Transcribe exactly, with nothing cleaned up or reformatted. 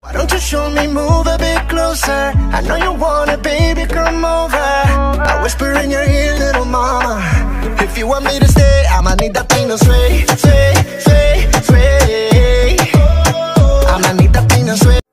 Why don't you show me, move a bit closer? I know you want it, baby, come over. I whisper in your ear, little mama. If you want me to stay, I'ma need that thing to sway, sway, sway, sway. I'ma need that thing to sway.